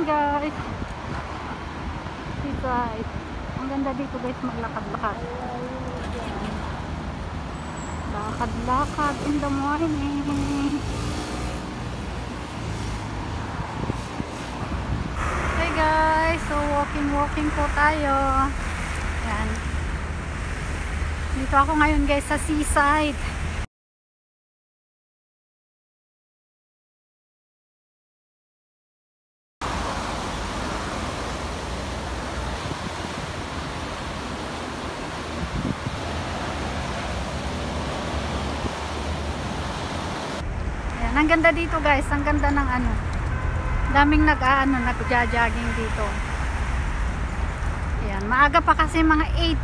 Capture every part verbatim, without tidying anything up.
guys. Seaside. Ang ganda dito guys, maglakad-lakad. Lakad-lakad in the morning. Hey guys, so walking-walking po tayo. Yan. Dito ako ngayon guys sa seaside. Ang ganda dito guys, ang ganda ng ano, daming nag-aano, nag-jogging dito. Ayan, maaga pa kasi mga eight.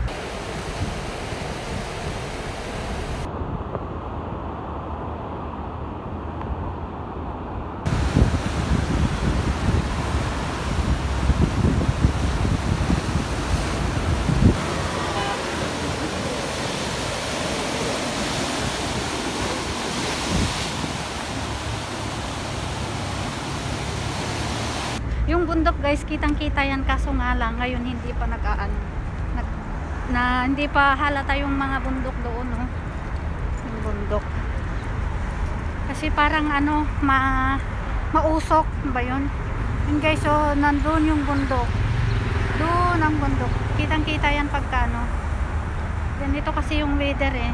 Yung bundok guys, kitang-kita yan, kaso nga lang ngayon hindi pa nag-aano, nag, na hindi pa halata yung mga bundok doon, no? Yung bundok. Kasi parang ano, ma mausok ba yun? Yun guys, so nandun yung bundok. Doon ang bundok. Kitang-kita yan pagka ano. Ganito kasi yung weather eh.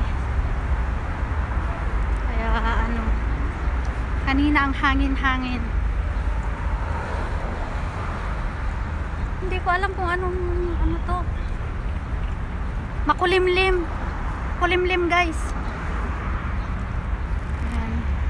Kaya ano, kanina ang hangin-hangin. Hindi ko alam kung anong ano to. Makulimlim. Kulimlim guys. Ayan.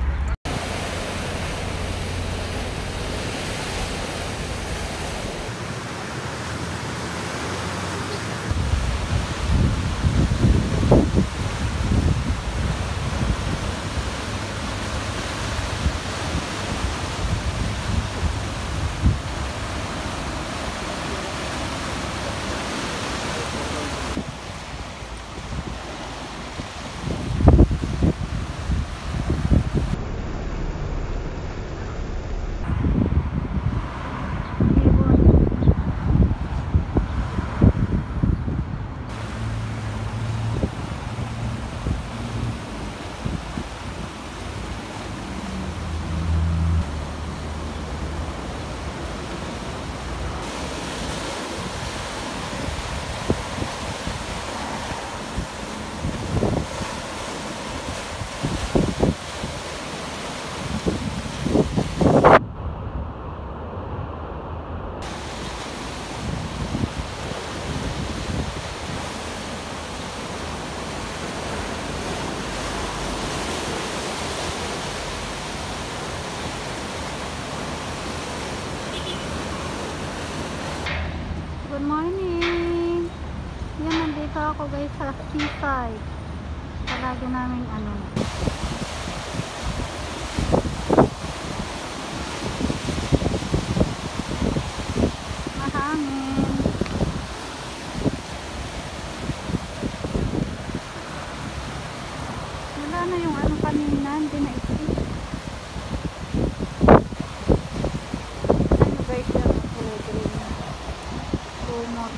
Good morning. Yan, nandito ako guys sa seaside. Palagi namin ano, mahangin. Wala na yung ano kanina, hindi na isip. Ano guys, yung kulay green. Lumot.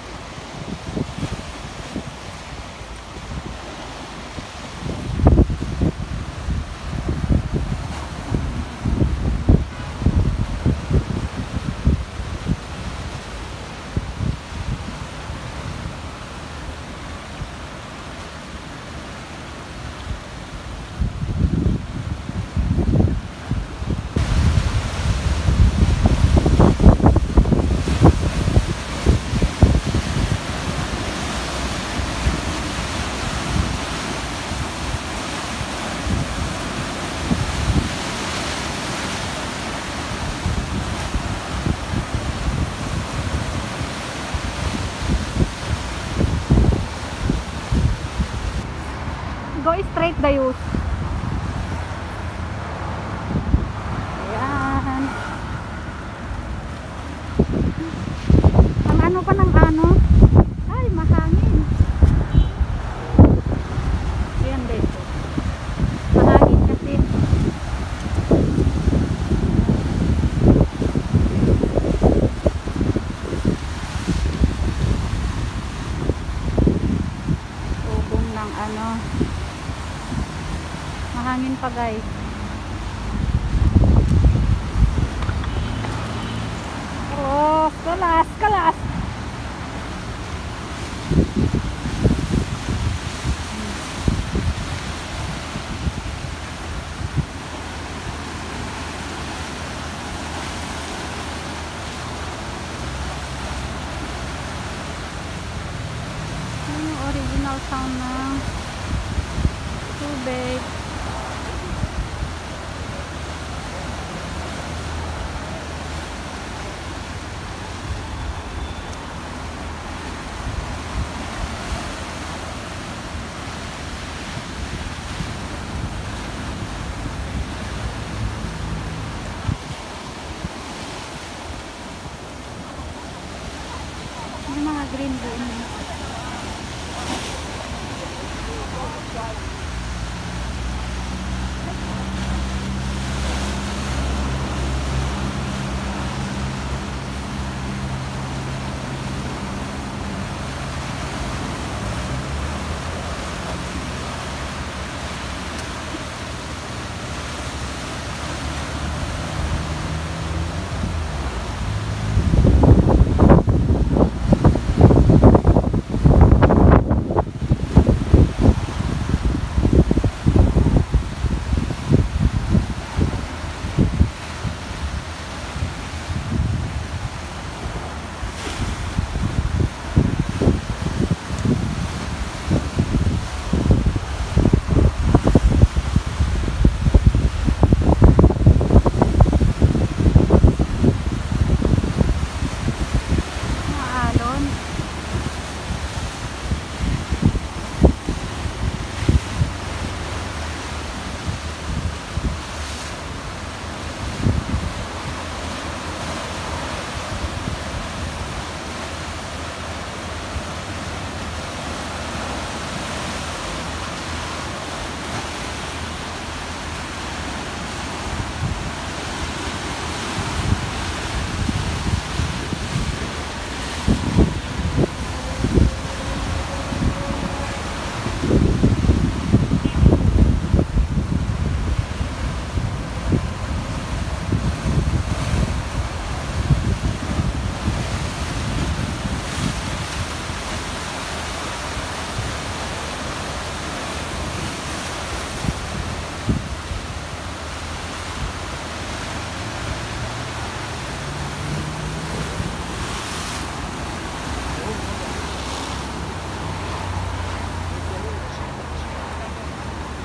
Go straight Dayus. Ayan. Ang ano pa ng ano? Ay, mahangin. Ayan guys. Mahangin kasi. pa guys. Oh, kalas, kalas. Ano yung original sound ng tubig? Yung mga green doon. Maalon.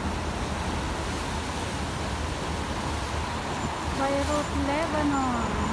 Beirut, Lebanon.